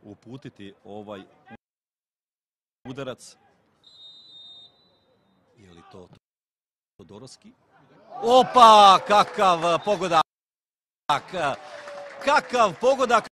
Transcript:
uputiti ovaj udarac. Je li to Todorovski? Opa, kakav pogodak! Kakav pogodak!